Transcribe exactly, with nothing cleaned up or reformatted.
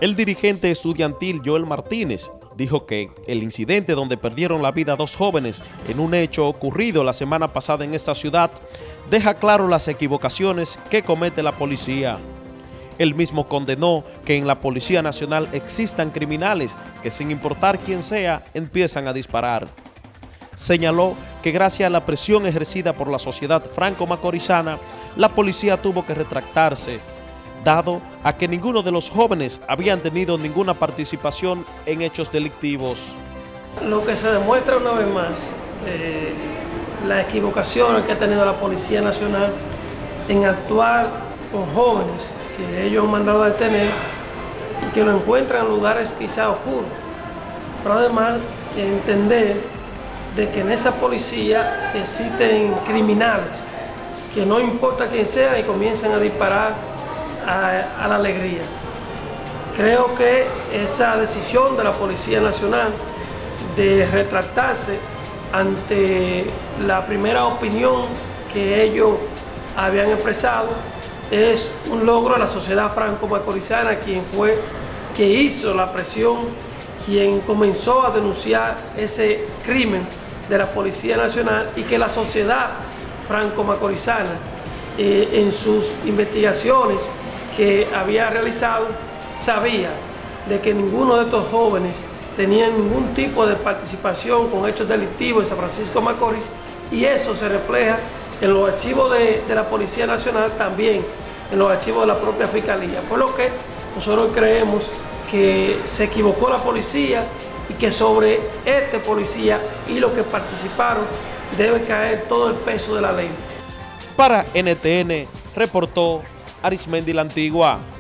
El dirigente estudiantil Joel Martínez dijo que el incidente donde perdieron la vida dos jóvenes en un hecho ocurrido la semana pasada en esta ciudad deja claro las equivocaciones que comete la policía. Él mismo condenó que en la Policía Nacional existan criminales que sin importar quién sea empiezan a disparar. Señaló que gracias a la presión ejercida por la sociedad franco-macorizana, la policía tuvo que retractarse, dado a que ninguno de los jóvenes habían tenido ninguna participación en hechos delictivos. Lo que se demuestra una vez más, eh, las equivocaciones que ha tenido la Policía Nacional en actuar con jóvenes que ellos han mandado a detener y que lo encuentran en lugares quizá oscuros. Pero además entender de que en esa policía existen criminales que no importa quién sea y comienzan a disparar a, a la alegría. Creo que esa decisión de la Policía Nacional de retractarse ante la primera opinión que ellos habían expresado es un logro de la sociedad franco-macorizana, quien fue, que hizo la presión, quien comenzó a denunciar ese crimen de la Policía Nacional, y que la sociedad franco-macorizana eh, en sus investigaciones que había realizado sabía de que ninguno de estos jóvenes tenía ningún tipo de participación con hechos delictivos en San Francisco de Macorís, y eso se refleja en los archivos de, de la Policía Nacional, también en los archivos de la propia Fiscalía, por lo que nosotros creemos que se equivocó la policía y que sobre este policía y los que participaron debe caer todo el peso de la ley. Para N T N, reportó Arismendi La Antigua.